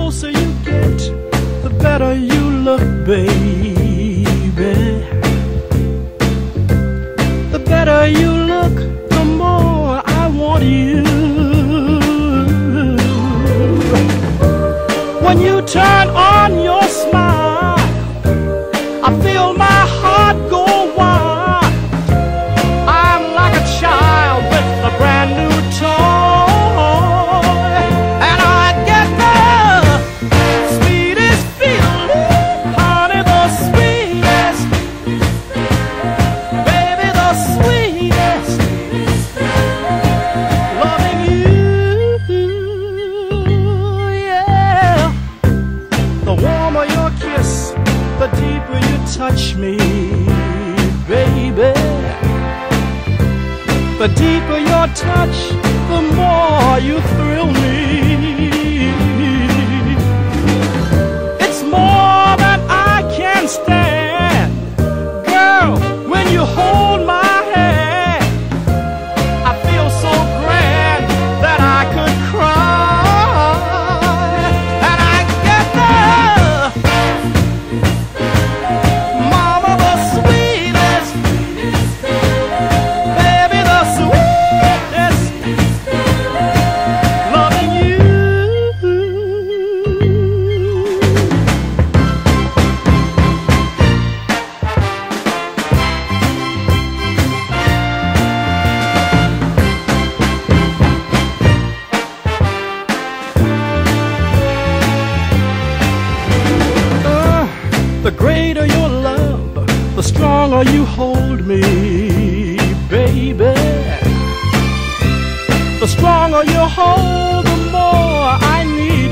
closer you get, the better you look, baby. The better you look, the more I want you. When you turn on your smile, I feel my heart go wild. I'm like a child with a brand new toy, and I get the sweetest feeling, honey, the sweetest, baby, the sweetest, loving you, yeah. The warmer your kiss, the deeper you touch me, baby. The deeper your touch, the more you thrill me. It's more than I can stand. Girl, when you hold my hand, I feel so grand that I could cry. And I get the mama, the sweetest, baby, the sweetest, loving you. The greater your love, the stronger you hold me, baby. The stronger you hold, the more I need